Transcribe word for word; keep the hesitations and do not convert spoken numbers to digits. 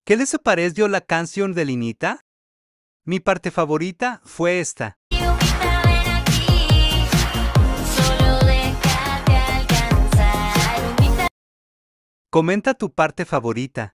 ¿Qué les pareció la canción de Linita? Mi parte favorita fue esta. Lluvita, ven aquí, solo déjate alcanzar. Lluvita. Comenta tu parte favorita.